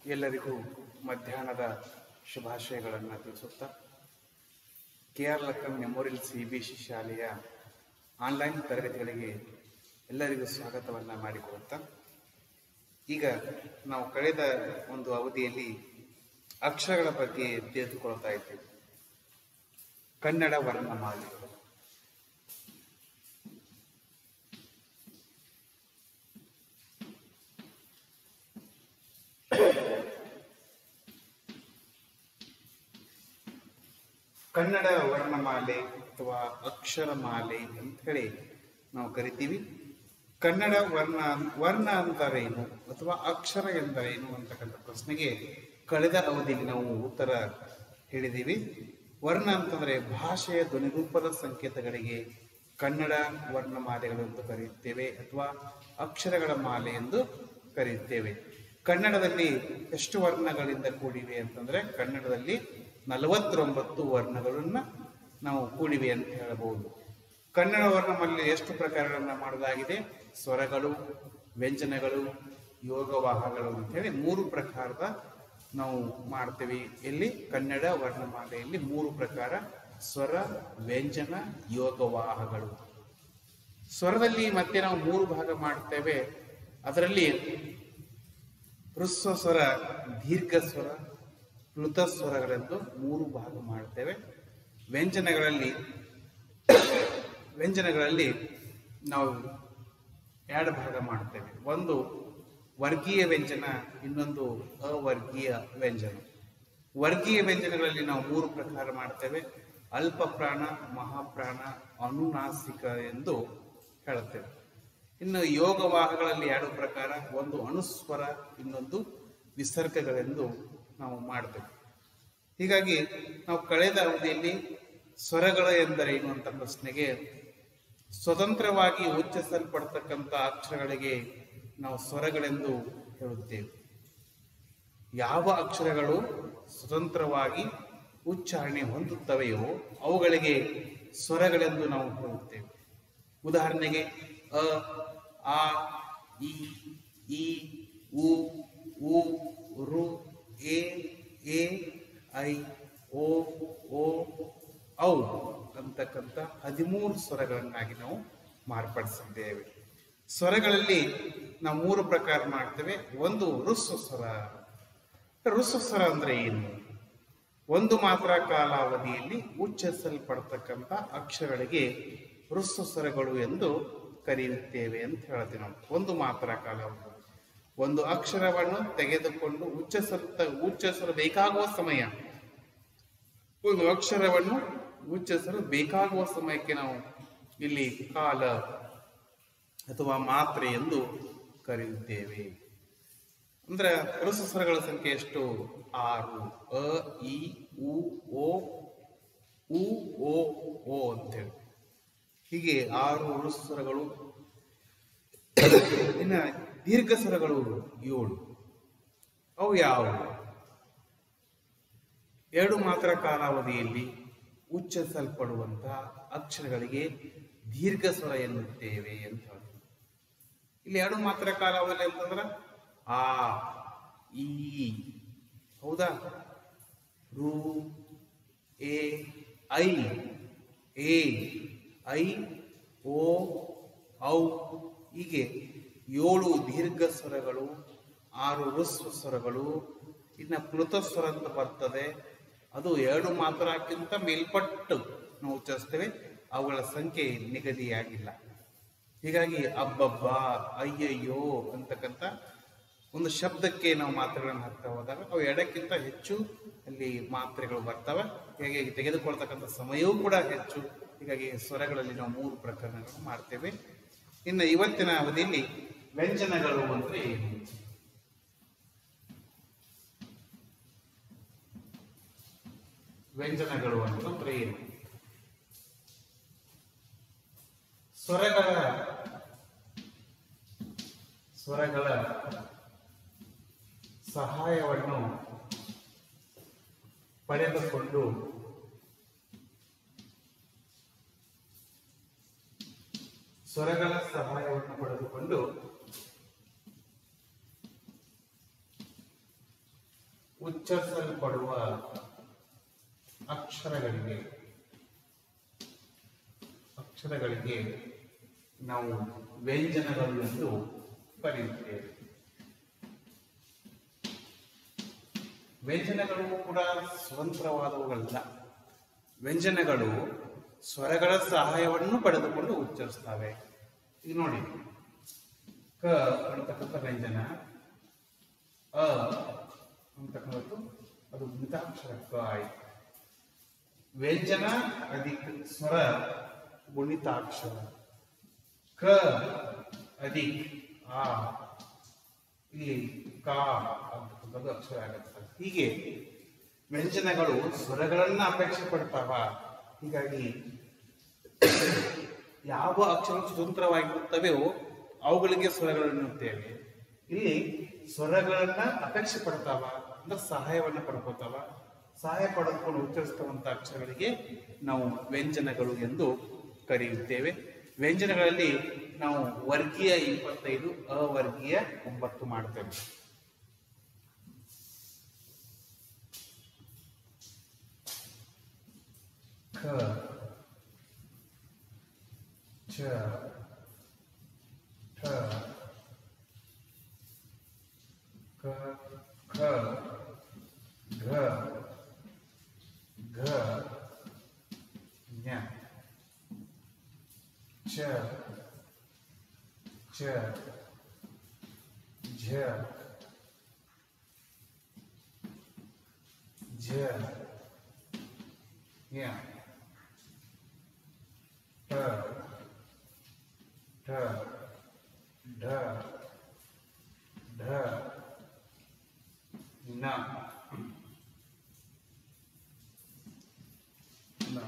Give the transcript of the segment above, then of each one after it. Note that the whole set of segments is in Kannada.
ಎಲ್ಲರಿಗೂ ಮಧ್ಯಾಹ್ನದ ಶುಭಾಶಯಗಳನ್ನು ತಿಳಿಸುತ್ತಾ KR ಲಕ್ಕನ್ ಮೆಮೋರಿಯಲ್ CBSE ಶಾಲೆಯ ಆನ್ಲೈನ್ ತರಗತಿಗಳಿಗೆ ಎಲ್ಲರಿಗೂ ಸ್ವಾಗತವನ್ನು ಮಾಡಿಕೊಡುತ್ತಾ ಈಗ ನಾವು ಕಳೆದ ಒಂದು ಅವಧಿಯಲ್ಲಿ ಅಕ್ಷರಗಳ ಬಗ್ಗೆ ತಿಳಿದುಕೊಳ್ತಾ ಇದ್ದೇವೆ. ಕನ್ನಡ ವರ್ಣಮಾಲೆ. ಕನ್ನಡ ವರ್ಣಮಾಲೆ ಅಥವಾ ಅಕ್ಷರಮಾಲೆ ಅಂತ ಹೇಳಿ ನಾವು ಕರಿತೀವಿ. ಕನ್ನಡ ವರ್ಣ ಅಂದರೇನು ಅಥವಾ ಅಕ್ಷರ ಎಂದರೇನು ಅಂತಕ್ಕಂಥ ಪ್ರಶ್ನೆಗೆ ಕಳೆದ ಅವಧಿಯಲ್ಲಿ ನಾವು ಉತ್ತರ ಹೇಳಿದ್ದೀವಿ. ವರ್ಣ ಅಂತಂದ್ರೆ ಭಾಷೆಯ ಧ್ವನಿರೂಪದ ಸಂಕೇತಗಳಿಗೆ ಕನ್ನಡ ವರ್ಣಮಾಲೆಗಳು ಎಂದು ಕರೆಯುತ್ತೇವೆ ಅಥವಾ ಅಕ್ಷರಗಳ ಮಾಲೆ ಎಂದು ಕರೆಯುತ್ತೇವೆ. ಕನ್ನಡದಲ್ಲಿ ಎಷ್ಟು ವರ್ಣಗಳಿಂದ ಕೂಡಿವೆ ಅಂತಂದ್ರೆ ಕನ್ನಡದಲ್ಲಿ 49 ವರ್ಣಗಳನ್ನ ನಾವು ಕೂಡಿವೆ ಅಂತ ಹೇಳಬಹುದು. ಕನ್ನಡ ವರ್ಣಮಾಲೆ ಎಷ್ಟು ಪ್ರಕಾರಗಳನ್ನ ಮಾಡಲಾಗಿದೆ? ಸ್ವರಗಳು, ವ್ಯಂಜನಗಳು, ಯೋಗವಾಹಗಳು ಅಂತ ಹೇಳಿ 3 ಪ್ರಕಾರದ ನಾವು ಮಾಡ್ತೇವೆ. ಇಲ್ಲಿ ಕನ್ನಡ ವರ್ಣಮಾಲೆಯಲ್ಲಿ 3 ಪ್ರಕಾರ: ಸ್ವರ, ವ್ಯಂಜನ, ಯೋಗವಾಹಗಳು. ಸ್ವರದಲ್ಲಿ ಮತ್ತೆ ನಾವು 3 ಭಾಗ ಮಾಡ್ತೇವೆ. ಅದರಲ್ಲಿ ಹ್ರಸ್ವ ಸ್ವರ, ದೀರ್ಘ ಸ್ವರ, ಪ್ಲುತ ಸ್ವರಗಳೆಂದು 3 ಭಾಗ ಮಾಡ್ತೇವೆ. ವ್ಯಂಜನಗಳಲ್ಲಿ ನಾವು 2 ಭಾಗ ಮಾಡ್ತೇವೆ. ಒಂದು ವರ್ಗೀಯ ವ್ಯಂಜನ, ಇನ್ನೊಂದು ಅವರ್ಗೀಯ ವ್ಯಂಜನ. ವರ್ಗೀಯ ವ್ಯಂಜನಗಳಲ್ಲಿ ನಾವು 3 ಪ್ರಕಾರ ಮಾಡ್ತೇವೆ: ಅಲ್ಪ ಪ್ರಾಣ, ಮಹಾಪ್ರಾಣ, ಅನುನಾಸಿಕ ಎಂದು ಹೇಳುತ್ತೇವೆ. ಇನ್ನು ಯೋಗವಾಹಗಳಲ್ಲಿ 2 ಪ್ರಕಾರ: ಒಂದು ಅನುಸ್ವರ, ಇನ್ನೊಂದು ವಿಸರ್ಗಗಳೆಂದು ನಾವು ಮಾಡ್ತೇವೆ. ಹೀಗಾಗಿ ನಾವು ಕಳೆದ ಅವಧಿಯಲ್ಲಿ ಸ್ವರಗಳು ಎಂದರೇನು ಅಂತ ಪ್ರಶ್ನೆಗೆ ಸ್ವತಂತ್ರವಾಗಿ ಉಚ್ಚರಿಸಲ್ಪಡ್ತಕ್ಕಂಥ ಅಕ್ಷರಗಳಿಗೆ ನಾವು ಸ್ವರಗಳೆಂದು ಹೇಳುತ್ತೇವೆ. ಯಾವ ಅಕ್ಷರಗಳು ಸ್ವತಂತ್ರವಾಗಿ ಉಚ್ಚಾರಣೆ ಹೊಂದುತ್ತವೆಯೋ ಅವುಗಳಿಗೆ ಸ್ವರಗಳೆಂದು ನಾವು ಹೇಳುತ್ತೇವೆ. ಉದಾಹರಣೆಗೆ ಅ, ಆ, ಈ, ಉ, ರು, ಎ, ಐ, ಓ, ಔ ಅಂತಕ್ಕಂಥ 13 ಸ್ವರಗಳನ್ನಾಗಿ ನಾವು ಮಾರ್ಪಡಿಸಿದ್ದೇವೆ. ಸ್ವರಗಳಲ್ಲಿ ನಾವು 3 ಪ್ರಕಾರ ಮಾಡ್ತೇವೆ. ಒಂದು ಹ್ರಸ್ವ ಸ್ವರ. ಹ್ರಸ್ವ ಸ್ವರ ಅಂದ್ರೆ ಏನು? ಒಂದು ಮಾತ್ರ ಕಾಲಾವಧಿಯಲ್ಲಿ ಉಚ್ಚರಿಸಲ್ಪಡ್ತಕ್ಕಂಥ ಅಕ್ಷರಗಳಿಗೆ ಹ್ರಸ್ವ ಸ್ವರಗಳು ಎಂದು ಕರೆಯುತ್ತೇವೆ ಅಂತ ಹೇಳ್ತೀವಿ ನಾವು. ಒಂದು ಮಾತ್ರ ಕಾಲಾವಧಿ, ಒಂದು ಅಕ್ಷರವನ್ನು ತೆಗೆದುಕೊಂಡು ಉಚ್ಚರಿಸಲು ಬೇಕಾಗುವ ಸಮಯ, ಒಂದು ಅಕ್ಷರವನ್ನು ಉಚ್ಚರಿಸಲು ಬೇಕಾಗುವ ಸಮಯಕ್ಕೆ ನಾವು ಇಲ್ಲಿ ಕಾಲ ಅಥವಾ ಮಾತ್ರೆ ಎಂದು ಕರೆಯುತ್ತೇವೆ. ಅಂದ್ರೆ ಹ್ರಸ್ವ ಸ್ವರಗಳ ಸಂಖ್ಯೆ ಎಷ್ಟು? 6. ಅ, ಇ, ಉ, ಓ ಅಂತೇಳಿ ಹೀಗೆ 6 ಹ್ರಸ್ವ ಸ್ವರಗಳು. ಇನ್ನು ದೀರ್ಘ ಸ್ವರಗಳು 7. ಅವು ಯಾವುವು? 2 ಮಾತ್ರ ಕಾಲಾವಧಿಯಲ್ಲಿ ಉಚ್ಚರಿಸಲ್ಪಡುವಂತಹ ಅಕ್ಷರಗಳಿಗೆ ದೀರ್ಘ ಸ್ವರ ಎನ್ನುತ್ತೇವೆ ಅಂತ ಹೇಳ್ತೀವಿ. ಇಲ್ಲಿ 2 ಮಾತ್ರ ಕಾಲಾವಧಿ ಅಂತಂದ್ರ ಆ, ಈ, ಹೌದಾ, ರು, ಎ, ಐ, ಓ, ಔ ಹೀಗೆ 7 ದೀರ್ಘ ಸ್ವರಗಳು, 6 ಹ್ರಸ್ವ ಸ್ವರಗಳು. ಇನ್ನು ಪ್ಲುತ ಸ್ವರ ಅಂತ ಬರ್ತದೆ. ಅದು 2 ಮಾತ್ರಕ್ಕಿಂತ ಮೇಲ್ಪಟ್ಟು ನಾವು ಉಚ್ಚರಿಸ್ತೇವೆ. ಅವುಗಳ ಸಂಖ್ಯೆ ನಿಗದಿಯಾಗಿಲ್ಲ. ಹೀಗಾಗಿ ಅಬ್ಬಬ್ಬ, ಅಯ್ಯಯ್ಯೋ ಅಂತಕ್ಕಂಥ ಒಂದು ಶಬ್ದಕ್ಕೆ ನಾವು ಮಾತ್ರೆಗಳನ್ನು ಹಾಕ್ತಾ ಹೋದಾಗ ಅವು 2ಕ್ಕಿಂತ ಹೆಚ್ಚು ಅಲ್ಲಿ ಮಾತ್ರೆಗಳು ಬರ್ತವೆ. ಹೀಗಾಗಿ ತೆಗೆದುಕೊಳ್ತಕ್ಕಂಥ ಸಮಯವೂ ಕೂಡ ಹೆಚ್ಚು. ಹೀಗಾಗಿ ಸ್ವರಗಳಲ್ಲಿ ನಾವು 3 ಪ್ರಕರಣಗಳನ್ನು ಮಾಡ್ತೇವೆ. ಇನ್ನು ಇವತ್ತಿನ ಅವಧಿಯಲ್ಲಿ ವ್ಯಂಜನಗಳು ಅಂದ್ರೆ ಏನು? ವ್ಯಂಜನಗಳು ಅಂತಂದ್ರೆ ಏನು? ಸ್ವರಗಳ ಸಹಾಯವನ್ನು ಪಡೆದುಕೊಂಡು ಉಚ್ಚರಿಸಲ್ಪಡುವ ಅಕ್ಷರಗಳಿಗೆ ನಾವು ವ್ಯಂಜನಗಳು ಎಂದು ಕರೆಯುತ್ತೇವೆ. ವ್ಯಂಜನಗಳು ಕೂಡ ಸ್ವತಂತ್ರವಾದವುಗಳಲ್ಲ. ವ್ಯಂಜನಗಳು ಸ್ವರಗಳ ಸಹಾಯವನ್ನು ಪಡೆದುಕೊಂಡು ಉಚ್ಚರಿಸ್ತವೆ. ಈಗ ನೋಡಿ, ಕ ಅಂತಕ್ಕಂಥ ವ್ಯಂಜನ, ಅ ಅಂತಕ್ಕಂಥದ್ದು ಅದು ಗುಣಿತಾಕ್ಷರ ಕ ಆಯ್ತು. ವ್ಯಂಜನ ಅಧಿಕ ಸ್ವರ ಗುಣಿತಾಕ್ಷರ, ಕ ಅಧಿಕ್ ಆ, ಇಲ್ಲಿ ಕ ಅಂತಕ್ಕಂಥದ್ದು ಅಕ್ಷರ ಆಗುತ್ತೆ. ಹೀಗೆ ವ್ಯಂಜನಗಳು ಸ್ವರಗಳನ್ನ ಅಪೇಕ್ಷೆ ಪಡ್ತಾವ. ಹೀಗಾಗಿ ಯಾವ ಅಕ್ಷರ ಸ್ವತಂತ್ರವಾಗಿರುತ್ತವೆಯೋ ಅವುಗಳಿಗೆ ಸ್ವರಗಳನ್ನು ಎನ್ನುತ್ತೇವೆ. ಇಲ್ಲಿ ಸ್ವರಗಳನ್ನ ಅಪೇಕ್ಷೆ ಪಡ್ತಾವ ಅಂದ್ರೆ ಸಹಾಯವನ್ನ ಪಡ್ಕೋತಾವ. ಸಹಾಯ ಪಡೆದುಕೊಂಡು ಉಚ್ಚರಿಸುವಂತ ಅಕ್ಷರಗಳಿಗೆ ನಾವು ವ್ಯಂಜನಗಳು ಎಂದು ಕರೆಯುತ್ತೇವೆ. ವ್ಯಂಜನಗಳಲ್ಲಿ ನಾವು ವರ್ಗೀಯ 25, ಅವರ್ಗೀಯ 9 ಮಾಡ್ತೇವೆ. ಕ, ಚ, ಠ, ಕ, ಖ, ಘ, ಘ, ಞ, ಚ, ಛ, ಝ, ಝ, ಞ, ಠ, ಠ, ಢ, ಢ, ನ, ನ,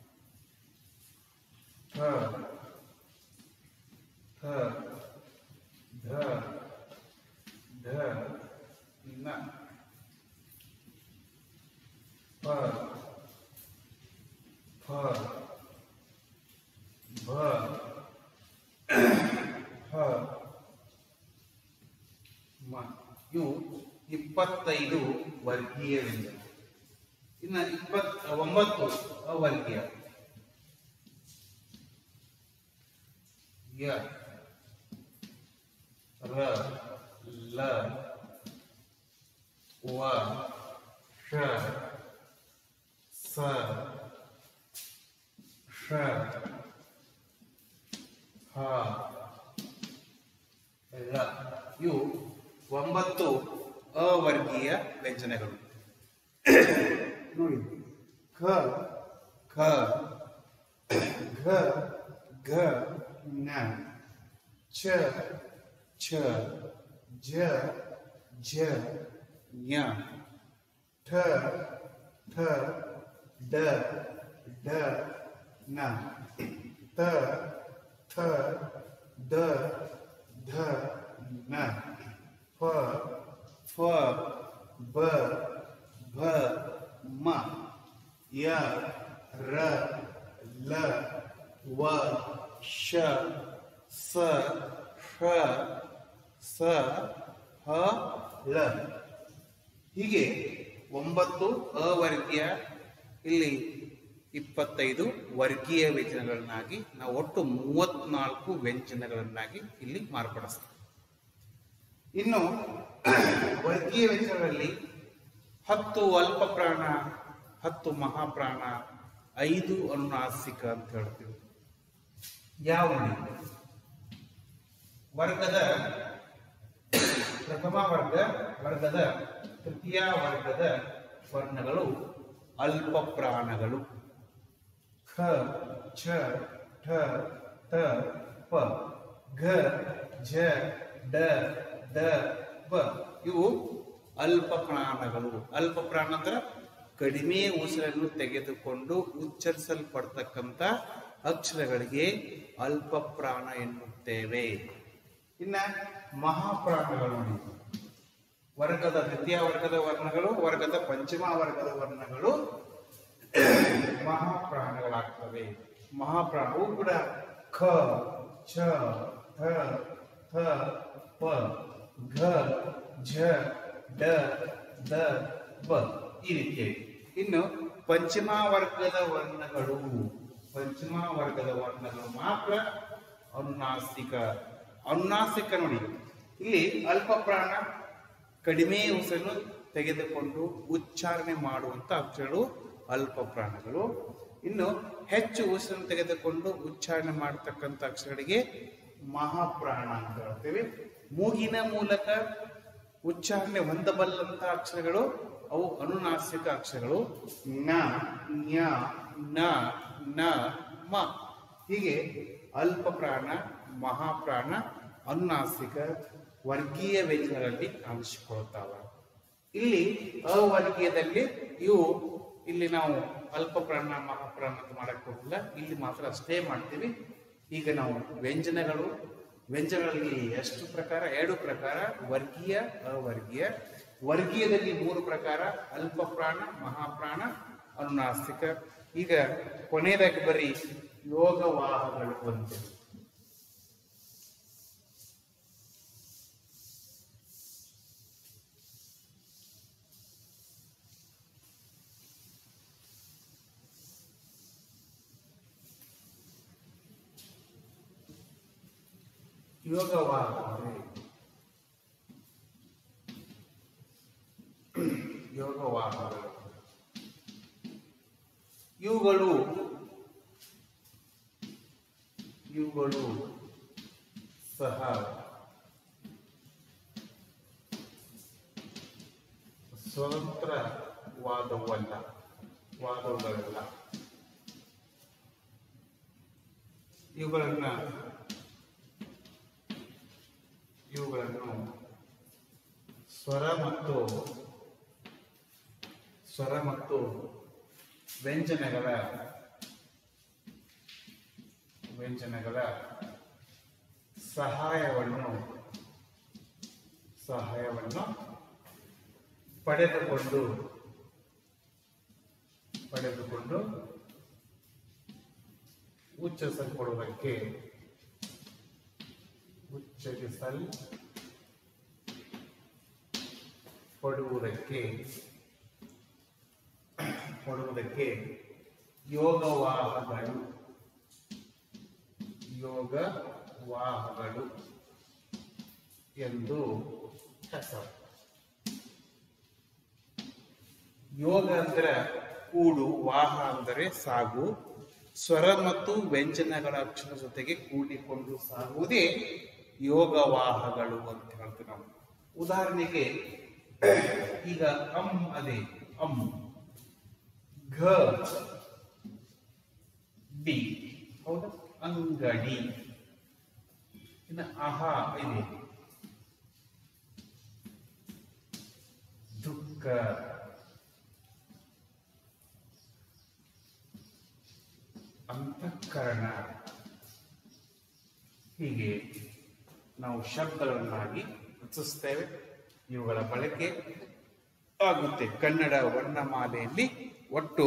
ಠ, ಠ, ಧ, ಧ, ನ, ಪ, ಫ, ಭ, ಹ, ಮ. ಇವು 25 ವರ್ಗೀಯ ವ್ಯಂಜನ. ಇನ್ನು 29 ಅವರ್ಗೀಯ. ಯ, ರ, ಲ, ವ, ಶ, ಸ, ಷ, ಹ, ಳ. ಇವು 9 ಅವರ್ಗೀಯ ವ್ಯಂಜನಗಳು. ನೋಡಿ, ಖ, ಖ, ಘ, ಘ, ಞ, ಛ, ಛ, ಝ, ಝ, ಞ, ಠ, ಠ, ಡ, ಡ, ನ, ತ, ಥ, ದ, ಧ, ನ, ಪ, ಫ, ಬ, ಭ, ಮ, ಯ, ರ, ಲ, ವ, ಶ, ಸ, ಷ, ಸ, ಹ, ಳ. ಹೀಗೆ 9 ಅವರ್ಗೀಯ, ಇಲ್ಲಿ 25 ವರ್ಗೀಯ ವ್ಯಂಜನಗಳನ್ನಾಗಿ ನಾವು ಒಟ್ಟು 34 ವ್ಯಂಜನಗಳನ್ನಾಗಿ ಇಲ್ಲಿ ಮಾರ್ಪಡಿಸ್ತೇವೆ. ಇನ್ನು ವರ್ಗೀಯ ವ್ಯಂಜನಗಳಲ್ಲಿ 10 ಅಲ್ಪ ಪ್ರಾಣ, 10 ಮಹಾಪ್ರಾಣ, 5 ಅನುನಾಸಿಕ ಅಂತ ಹೇಳ್ತೀವಿ. ಯಾವ ವರ್ಗದ ಪ್ರಥಮ ವರ್ಗದ ತೃತೀಯ ವರ್ಗದ ವರ್ಣಗಳು ಅಲ್ಪ ಪ್ರಾಣಗಳು. ಖ, ಛ, ಠ, ತ, ಪ, ಘ, ಝ, ಡ, ದ, ಪ. ಇವು ಅಲ್ಪ ಪ್ರಾಣಗಳು. ಅಲ್ಪ ಪ್ರಾಣ ಅಂದ್ರೆ ಕಡಿಮೆ ಉಸಿರನ್ನು ತೆಗೆದುಕೊಂಡು ಉಚ್ಚರಿಸಲ್ಪಡ್ತಕ್ಕಂಥ ಅಕ್ಷರಗಳಿಗೆ ಅಲ್ಪ ಪ್ರಾಣ ಎನ್ನುತ್ತೇವೆ. ಇನ್ನ ಮಹಾಪ್ರಾಣಗಳು, ವರ್ಗದ ದ್ವಿತೀಯ ವರ್ಗದ ವರ್ಣಗಳು, ವರ್ಗದ ಪಂಚಮ ವರ್ಗದ ವರ್ಣಗಳು ಮಹಾಪ್ರಾಣಗಳಾಗ್ತವೆ. ಮಹಾಪ್ರಾಣವು ಕೂಡ ಖ, ಛ, ಠ, ಥ, ಪ, ಘ, ಝ, ಡ, ದ, ಬ ಈ ರೀತಿಯಾಗಿ. ಇನ್ನು ಪಂಚಮ ವರ್ಗದ ವರ್ಣಗಳು, ಪಂಚಮ ವರ್ಗದ ವರ್ಣಗಳು ಮಾತ್ರ ಅನುನಾಸಿಕ. ಅನುನಾಸಿಕ ನೋಡಿ, ಇಲ್ಲಿ ಅಲ್ಪ ಪ್ರಾಣ ಕಡಿಮೆ ಉಸಿರನ್ನು ತೆಗೆದುಕೊಂಡು ಉಚ್ಚಾರಣೆ ಮಾಡುವಂತ ಅಕ್ಷರಗಳು ಅಲ್ಪ ಪ್ರಾಣಗಳು. ಇನ್ನು ಹೆಚ್ಚು ಉಸಿರನ್ನು ತೆಗೆದುಕೊಂಡು ಉಚ್ಚಾರಣೆ ಮಾಡತಕ್ಕಂಥ ಅಕ್ಷರಗಳಿಗೆ ಮಹಾಪ್ರಾಣ ಅಂತ ಹೇಳ್ತೇವೆ. ಮೂಗಿನ ಮೂಲಕ ಉಚ್ಚಾರಣೆ ಹೊಂದಬಲ್ಲಂತ ಅಕ್ಷರಗಳು ಅವು ಅನುನಾಸಿಕ ಅಕ್ಷರಗಳು. ನ, ನ್ಯ, ನ, ನ, ಮ. ಹೀಗೆ ಅಲ್ಪ ಪ್ರಾಣ, ಮಹಾಪ್ರಾಣ, ಅನುನಾಸಿಕ ವರ್ಗೀಯ ವ್ಯಂಜನಗಳಲ್ಲಿ ಕಾಣಿಸಿಕೊಳ್ತಾವ. ಇಲ್ಲಿ ಅವರ್ಗೀಯದಲ್ಲಿ ಇವು, ಇಲ್ಲಿ ನಾವು ಅಲ್ಪ ಪ್ರಾಣ ಮಹಾಪ್ರಾಣ ಅಂತ ಮಾಡಕ್ ಹೋಗಿಲ್ಲ, ಇಲ್ಲಿ ಮಾತ್ರ ಅಷ್ಟೇ ಮಾಡ್ತೀವಿ. ಈಗ ನಾವು ವ್ಯಂಜನಗಳಲ್ಲಿ ಎಷ್ಟು ಪ್ರಕಾರ? 2 ಪ್ರಕಾರ, ವರ್ಗೀಯ, ಅವರ್ಗೀಯ. ವರ್ಗೀಯದಲ್ಲಿ 3 ಪ್ರಕಾರ: ಅಲ್ಪ ಪ್ರಾಣ, ಮಹಾಪ್ರಾಣ, ಅನುನಾಸಿಕ. ಈಗ ಕೊನೆಯದಾಗಿ ಬರೀ ಯೋಗವಾಹಗಳು ಬಂದಿವೆ. ಯೋಗವಾಹ ಯೋಗವಾಹಗಳು ಇವುಗಳು ಸಹ ಸ್ವತಂತ್ರವಾದವಲ್ಲ, ವಾದಗಳಲ್ಲ. ಇವುಗಳನ್ನು ಸ್ವರ ಮತ್ತು ವ್ಯಂಜನಗಳ ಸಹಾಯವನ್ನು ಪಡೆದುಕೊಂಡು ಉಚ್ಚರಿಸಲ್ಪಡುವುದಕ್ಕೆ ಯೋಗವಾಹಗಳು ಎಂದು ಹೆಸರು. ಯೋಗ ಅಂದರೆ ಕೂಡು, ವಾಹ ಅಂದರೆ ಸಾಗು. ಸ್ವರ ಮತ್ತು ವ್ಯಂಜನಗಳ ಅಕ್ಷರ ಜೊತೆಗೆ ಕೂಡಿಕೊಂಡು ಸಾಗುವುದೇ ಯೋಗವಾಹಗಳು ಅಂತ ಹೇಳ್ತೀವಿ ನಾವು. ಉದಾಹರಣೆಗೆ ಈಗ ಅದೇ ಘ ಡಿ, ಹೌದಾ? ಅಂಗಡಿ. ಇನ್ನು ಅಹ ಇದೆ ದುಃಖ. ಅಂತಃಕರಣ. ಹೀಗೆ ನಾವು ಶಬ್ದಗಳನ್ನಾಗಿ ರಚಿಸ್ತೇವೆ. ಇವುಗಳ ಬಳಕೆ ಆಗುತ್ತೆ. ಕನ್ನಡ ವರ್ಣಮಾಲೆಯಲ್ಲಿ ಒಟ್ಟು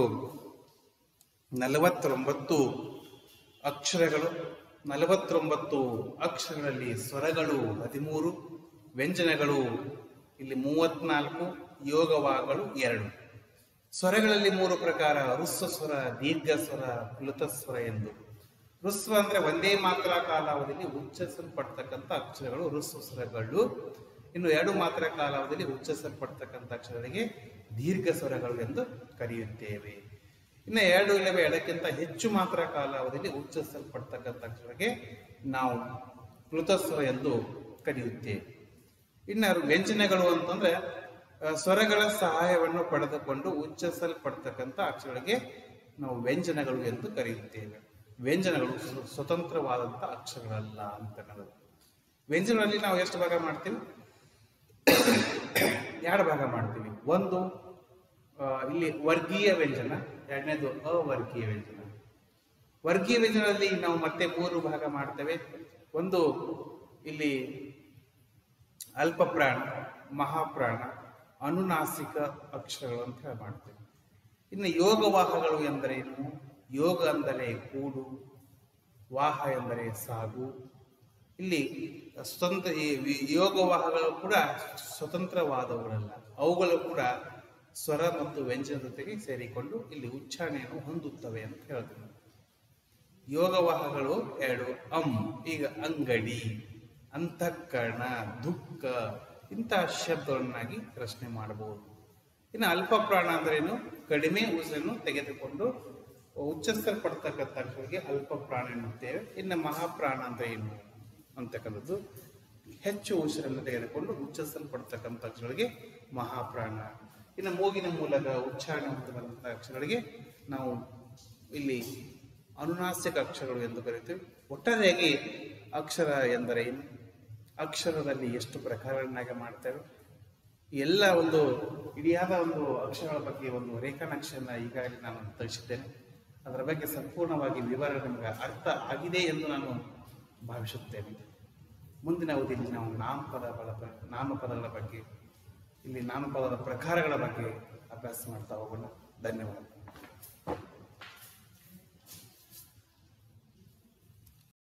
49 ಅಕ್ಷರಗಳು. 49 ಅಕ್ಷರಗಳಲ್ಲಿ ಸ್ವರಗಳು 13, ವ್ಯಂಜನಗಳು ಇಲ್ಲಿ 34, ಯೋಗವಾಹಗಳು 2. ಸ್ವರಗಳಲ್ಲಿ 3 ಪ್ರಕಾರ: ಋಸ್ವ ಸ್ವರ, ದೀರ್ಘ ಸ್ವರ, ಪ್ಲುತ ಸ್ವರ ಎಂದು. ಋಸ್ವ ಅಂದ್ರೆ ಒಂದೇ ಮಾತ್ರ ಕಾಲಾವಧಿಯಲ್ಲಿ ಉಚ್ಚರಿಸಲ್ಪಡ್ತಕ್ಕಂಥ ಅಕ್ಷರಗಳು ಋಸ್ವ ಸ್ವರಗಳು. ಇನ್ನು 2 ಮಾತ್ರ ಕಾಲಾವಧಿಯಲ್ಲಿ ಉಚ್ಚರಿಸಲ್ಪಡ್ತಕ್ಕಂಥ ಅಕ್ಷರಗಳಿಗೆ ದೀರ್ಘ ಸ್ವರಗಳು ಎಂದು ಕರೆಯುತ್ತೇವೆ. ಇನ್ನು 2 ಇಲ್ಲವೇ 2ಕ್ಕಿಂತ ಹೆಚ್ಚು ಮಾತ್ರ ಕಾಲಾವಧಿಯಲ್ಲಿ ಉಚ್ಚರಿಸಲ್ಪಡ್ತಕ್ಕಂಥ ಅಕ್ಷರಗಳಿಗೆ ನಾವು ಪ್ಲುತಸ್ವರ ಎಂದು ಕರೆಯುತ್ತೇವೆ. ಇನ್ನು ವ್ಯಂಜನಗಳು ಅಂತಂದ್ರೆ ಸ್ವರಗಳ ಸಹಾಯವನ್ನು ಪಡೆದುಕೊಂಡು ಉಚ್ಚರಿಸಲ್ಪಡ್ತಕ್ಕಂಥ ಅಕ್ಷರಗಳಿಗೆ ನಾವು ವ್ಯಂಜನಗಳು ಎಂದು ಕರೆಯುತ್ತೇವೆ. ವ್ಯಂಜನಗಳು ಸ್ವತಂತ್ರವಾದಂಥ ಅಕ್ಷರಗಳಲ್ಲ ಅಂತ ಅನ್ನೋದು. ವ್ಯಂಜನಗಳಲ್ಲಿ ನಾವು ಎಷ್ಟು ಭಾಗ ಮಾಡ್ತೀವಿ? 2 ಭಾಗ ಮಾಡ್ತೀವಿ. ಒಂದು ಇಲ್ಲಿ ವರ್ಗೀಯ ವ್ಯಂಜನ, 2ನೇದು ಅವರ್ಗೀಯ ವ್ಯಂಜನ. ವರ್ಗೀಯ ವ್ಯಂಜನದಲ್ಲಿ ನಾವು ಮತ್ತೆ 3 ಭಾಗ ಮಾಡ್ತೇವೆ. ಒಂದು ಇಲ್ಲಿ ಅಲ್ಪ ಪ್ರಾಣ, ಮಹಾಪ್ರಾಣ, ಅನುನಾಸಿಕ ಅಕ್ಷರಗಳು ಅಂತ ಮಾಡ್ತೇವೆ. ಇನ್ನು ಯೋಗವಾಹಗಳು ಎಂದರೇನು? ಯೋಗ ಅಂದರೆ ಕೂಡು, ವಾಹ ಎಂದರೆ ಸಾಗು. ಇಲ್ಲಿ ಸ್ವತಂತ್ರ ಯೋಗವಾಹಗಳು ಕೂಡ ಸ್ವತಂತ್ರವಾದವುಗಳಲ್ಲ, ಅವುಗಳು ಕೂಡ ಸ್ವರ ಮತ್ತು ವ್ಯಂಜನ ಜೊತೆಗೆ ಸೇರಿಕೊಂಡು ಇಲ್ಲಿ ಉಚ್ಚಾರಣೆಯನ್ನು ಹೊಂದುತ್ತವೆ ಅಂತ ಹೇಳ್ತೀನಿ. ಯೋಗವಾಹಗಳು 2 ಈಗ ಅಂಗಡಿ, ಅಂತಃಕರಣ, ದುಃಖ ಇಂತಹ ಶಬ್ದಗಳನ್ನಾಗಿ ರಚನೆ ಮಾಡಬಹುದು. ಇನ್ನು ಅಲ್ಪ ಪ್ರಾಣ ಅಂದ್ರೇನು? ಕಡಿಮೆ ಉಸಿರನ್ನು ತೆಗೆದುಕೊಂಡು ಉಚ್ಚರಿಸಲ್ಪಡ್ತಕ್ಕಂಥ ಅಕ್ಷರಗಳಿಗೆ ಅಲ್ಪ ಪ್ರಾಣ ಎನ್ನುತ್ತೇವೆ. ಇನ್ನು ಮಹಾಪ್ರಾಣ ಅಂದ್ರೆ ಏನು ಅಂತಕ್ಕಂಥದ್ದು ಹೆಚ್ಚು ಉಸಿರನ್ನು ತೆಗೆದುಕೊಂಡು ಉಚ್ಚರಿಸಲ್ಪಡ್ತಕ್ಕಂಥ ಅಕ್ಷರಗಳಿಗೆ ಮಹಾಪ್ರಾಣ. ಇನ್ನು ಮೂಗಿನ ಮೂಲಕ ಉಚ್ಚಾರಣೆ ಹೊಂದತಕ್ಕಂಥ ಅಕ್ಷರಗಳಿಗೆ ನಾವು ಇಲ್ಲಿ ಅನುನಾಸಿಕ ಅಕ್ಷರಗಳು ಎಂದು ಕರೀತೀವಿ. ಒಟ್ಟಾರೆಯಾಗಿ ಅಕ್ಷರ ಎಂದರೆ ಏನು, ಅಕ್ಷರದಲ್ಲಿ ಎಷ್ಟು ಪ್ರಕಾರಗಳನ್ನಾಗಿ ಮಾಡ್ತೇವೆ, ಎಲ್ಲ ಒಂದು ಇಡಿಯಾದ ಒಂದು ಅಕ್ಷರಗಳ ಬಗ್ಗೆ ಒಂದು ರೇಖಾನಕ್ಷೆಯನ್ನು ಈಗಾಗಲೇ ನಾನು ತಿಳಿಸಿದ್ದೇನೆ. ಅದರ ಬಗ್ಗೆ ಸಂಪೂರ್ಣವಾಗಿ ವಿವರಣೆ ನಿಮಗೆ ಅರ್ಥ ಆಗಿದೆ ಎಂದು ನಾನು ಭಾವಿಸುತ್ತೇನೆ. ಮುಂದಿನ ಅವಧಿಯಲ್ಲಿ ನಾವು ನಾಮಪದಗಳ ಬಗ್ಗೆ, ಇಲ್ಲಿ ನಾಮಪದದ ಪ್ರಕಾರಗಳ ಬಗ್ಗೆ ಅಭ್ಯಾಸ ಮಾಡ್ತಾ ಹೋಗೋಣ. ಧನ್ಯವಾದ.